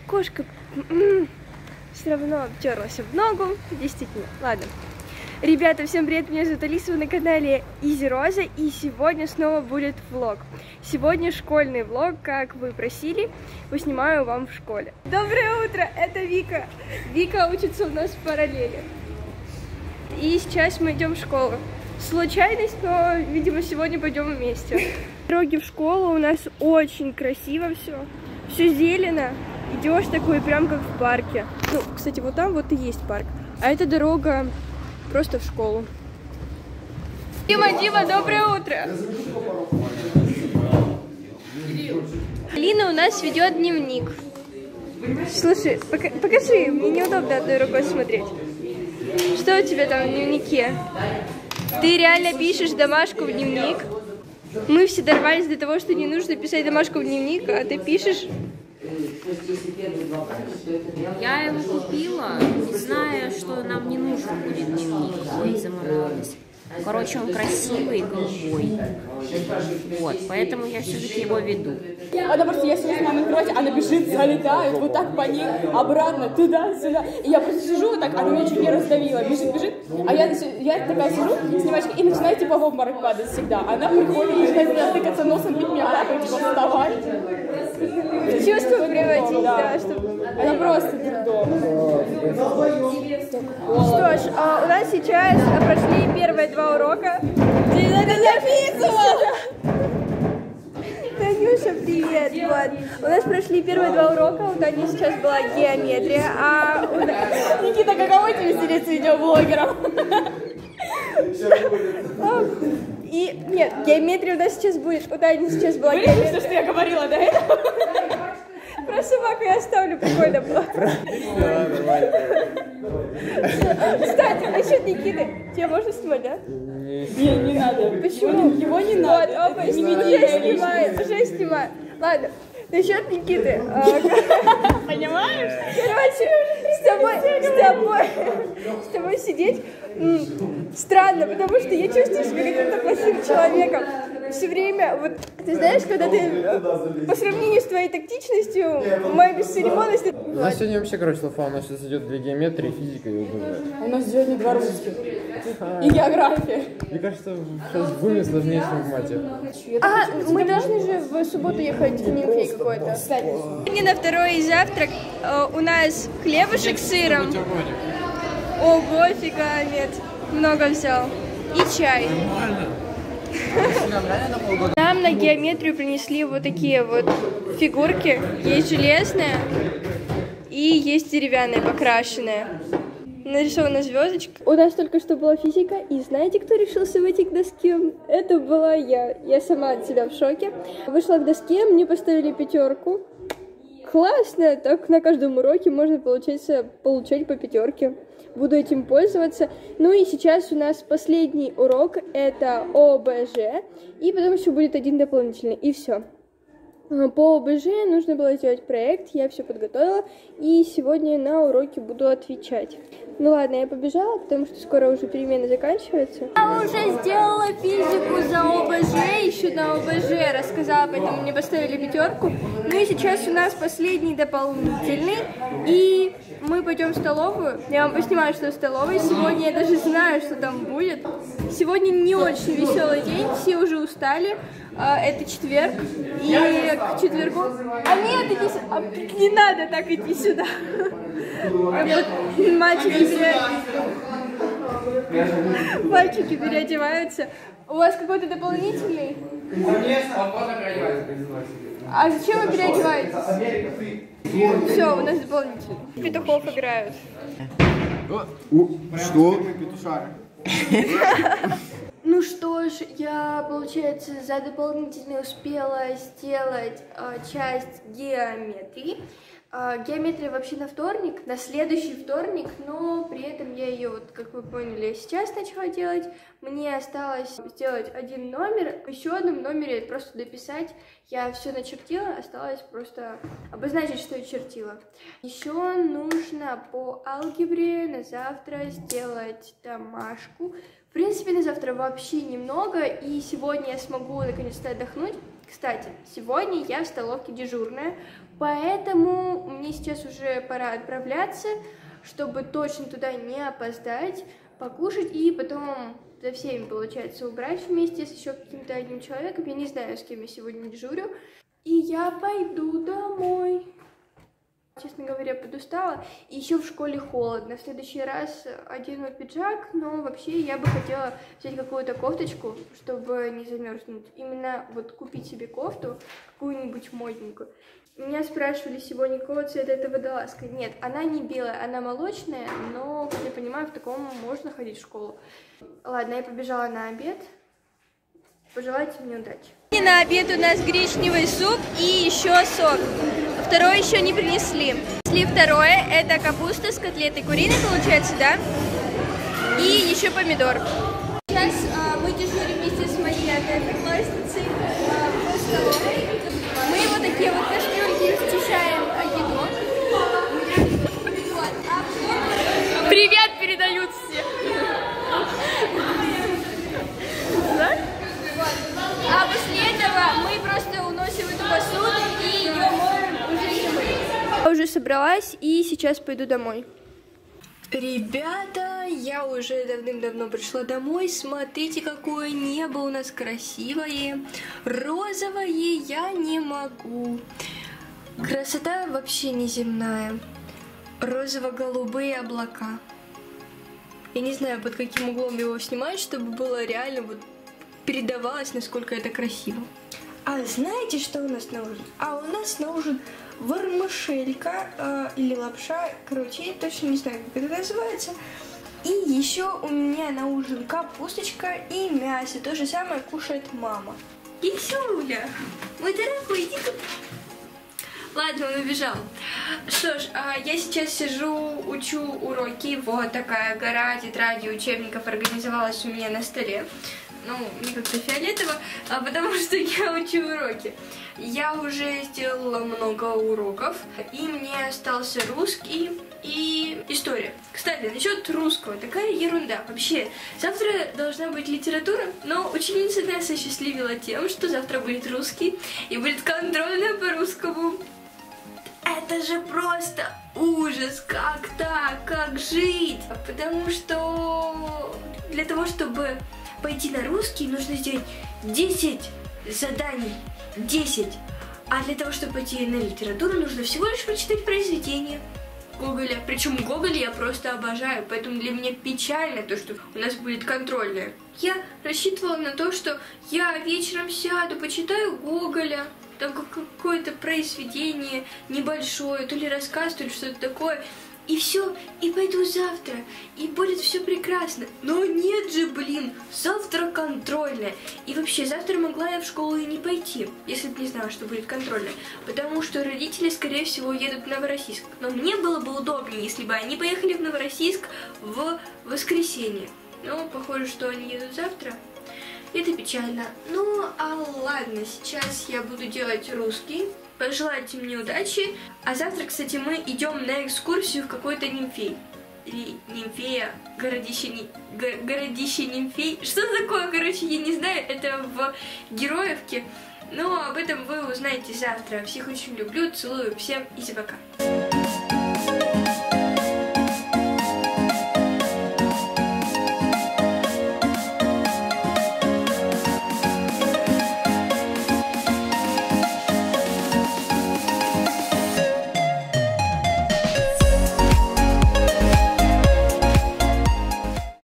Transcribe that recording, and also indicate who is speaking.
Speaker 1: кошка все равно обтерлась об ногу. Действительно, ладно. Ребята, всем привет, меня зовут Алиса, вы на канале Изи Роза, и сегодня снова будет влог. Сегодня школьный влог, как вы просили, поснимаю вам в школе. Доброе утро, это Вика. Вика учится у нас в параллели. И сейчас мы идем в школу. Случайность, но, видимо, сегодня пойдем вместе. Дороги в школу у нас очень красиво все зелено. Идешь такой прям как в парке. Ну, кстати, вот там вот и есть парк. А эта дорога просто в школу. Дима, доброе утро! Алина у нас ведет дневник. Слушай, покажи, мне неудобно одной рукой смотреть. Что у тебя там в дневнике? Ты реально пишешь домашку в дневник? Мы все дорвались до того, что не нужно писать домашку в дневник, а ты пишешь?
Speaker 2: Я его купила, не зная, что нам не нужен будет дневник, и заморалась. Короче, он красивый, голубой. Вот, поэтому я все-таки его веду.
Speaker 3: Она просто, я сижу с мамой на кровати, она бежит, залетает, вот так по ней, обратно, туда-сюда. И я просто сижу вот так, она меня чуть не раздавила, бежит. А я такая сижу, снимаю очки и начинаю типа в обморок падать всегда. Она приходит, начинает тыкаться носом, бить меня в лапы, типа вставать.
Speaker 1: Чувство приводить, да, чтобы...
Speaker 3: Она просто дурдом.
Speaker 1: Что ж, у нас сейчас прошли первые два урока.
Speaker 3: Тебе надо записывать!
Speaker 1: Танюша, привет! Вот. У нас прошли первые два урока, у Тани сейчас была геометрия, а у нас...
Speaker 3: Никита, каково тебе сидеть с видеоблогером?
Speaker 1: И нет, геометрия у нас сейчас будет, у Тани сейчас была геометрия.
Speaker 3: Вырежи, что я говорила до этого?
Speaker 1: Про собаку я оставлю, прикольно было. Кстати, насчет Никиты, тебе можно снимать, да?
Speaker 3: Не надо.
Speaker 1: Почему?
Speaker 3: Его не надо.
Speaker 1: Вот, опа, уже снимаю. Ладно, насчет Никиты.
Speaker 3: Понимаешь?
Speaker 1: Короче, с тобой сидеть странно, потому что я чувствую себя каким-то плохим человеком. Все время, вот, ты знаешь, когда ты по сравнению с твоей тактичностью, моей бесцеремонностью...
Speaker 4: У нас сегодня вообще, короче, лафа, у нас сейчас идет две геометрии, физика и ОБЖ.
Speaker 3: У нас сегодня два русских. И география.
Speaker 4: Мне кажется, сейчас в ГУМе сложнее, чем в мате.
Speaker 1: Мы должны же в субботу ехать в Немфей какой-то. Сегодня на второй завтрак у нас хлебушек с сыром. Ого, фига, нет, много взял. И чай. Нам на геометрию принесли вот такие вот фигурки. Есть железная и есть деревянная, покрашенная. Нарисована звездочка. У нас только что была физика, и знаете, кто решился выйти к доске? Это была я. Я сама от себя в шоке. Вышла к доске, мне поставили 5. Классно, так на каждом уроке можно, получается, получать по 5. Буду этим пользоваться. Ну и сейчас у нас последний урок, это ОБЖ, и потом еще будет один дополнительный, и все. По ОБЖ нужно было сделать проект, я все подготовила, и сегодня на уроке буду отвечать. Ну ладно, я побежала, потому что скоро уже перемены заканчиваются. Я уже сделала физику за ОБЖ, еще на ОБЖ рассказала, поэтому мне поставили 5. Ну и сейчас у нас последний дополнительный, и мы пойдем в столовую. Я вам поснимаю, что в столовой. Сегодня я даже знаю, что там будет. Сегодня не очень веселый день, все уже устали. Это четверг, и к четвергу... нет, иди сюда. Не надо так идти сюда. Вот мальчики переодеваются. У вас какой-то дополнительный? А зачем вы переодеваетесь? Все, у нас дополнительный. Петухов играют.
Speaker 4: Что?
Speaker 1: Ну что ж, я, получается, за дополнительный успела сделать часть геометрии. Геометрия вообще на вторник, на следующий вторник, но при этом я ее, вот, как вы поняли, сейчас начала делать. Мне осталось сделать один номер, в еще одном номере просто дописать. Я все начертила, осталось просто обозначить, что я чертила. Еще нужно по алгебре на завтра сделать домашку. В принципе, на завтра вообще немного, и сегодня я смогу наконец-то отдохнуть. Кстати, сегодня я в столовке дежурная, поэтому мне мне сейчас уже пора отправляться, чтобы точно туда не опоздать, покушать и потом за всеми, получается, убрать вместе с еще каким-то одним человеком. Я не знаю, с кем я сегодня дежурю. И я пойду домой. Честно говоря, подустала. И еще в школе холодно. В следующий раз одену пиджак, но вообще я бы хотела взять какую-то кофточку, чтобы не замерзнуть. Именно вот купить себе кофту, какую-нибудь модненькую. Меня спрашивали сегодня, какого цвета эта водолазка. Нет, она не белая, она молочная, но, как я понимаю, в таком можно ходить в школу. Ладно, я побежала на обед. Пожелайте мне удачи. И на обед у нас гречневый суп и еще сок. Второе еще не принесли. Принесли второе, это капуста с котлетой куриной, получается, да? И еще помидор. Сейчас мы дежурим вместе с моей одноклассницей в столовой. Мы вот такие вот кастрюльки счищаем еду. Вот. Привет передают все. Да? А после этого мы просто уносим эту посуду и ее моем уже не мы. Я уже собралась и сейчас пойду домой. Ребята, я уже давным-давно пришла домой. Смотрите, какое небо у нас красивое. Розовое я не могу. Красота вообще неземная. Розово-голубые облака. Я не знаю, под каким углом его снимать, чтобы было реально вот передавалось, насколько это красиво. А знаете, что у нас на ужин? А у нас на ужин вермишелька или лапша, короче, я точно не знаю, как это называется. И еще у меня на ужин капусточка и мясо. То же самое кушает мама. Кисюля, мой дорогой, иди тут. Ладно, он убежал. Что ж, я сейчас сижу, учу уроки. Вот такая гора тетрадей, учебников организовалась у меня на столе. Ну, мне как-то фиолетово, потому что я учу уроки. Я уже сделала много уроков, и мне остался русский и история. Кстати, насчет русского, такая ерунда. Вообще, завтра должна быть литература, но ученица нас осчастливила тем, что завтра будет русский, и будет контрольная по русскому. Это же просто ужас, как так, как жить? Потому что для того, чтобы пойти на русский, нужно сделать 10 заданий, 10. А для того, чтобы пойти на литературу, нужно всего лишь прочитать произведение Гоголя. Причем Гоголя я просто обожаю, поэтому для меня печально то, что у нас будет контрольная. Я рассчитывала на то, что я вечером сяду, почитаю Гоголя, там какое-то произведение небольшое, то ли рассказ, то ли что-то такое. И все, и пойду завтра, и будет все прекрасно. Но нет же, блин, завтра контрольная. И вообще, завтра могла я в школу и не пойти, если бы не знала, что будет контрольная. Потому что родители, скорее всего, едут в Новороссийск. Но мне было бы удобнее, если бы они поехали в Новороссийск в воскресенье. Но похоже, что они едут завтра. Это печально. Ну, а ладно, сейчас я буду делать русский. Пожелайте мне удачи. А завтра, кстати, мы идем на экскурсию в какой-то Нимфей. Или Нимфея, городище Нимфей. Что такое, короче, я не знаю. Это в Героевке. Но об этом вы узнаете завтра. Всех очень люблю, целую, всем и пока.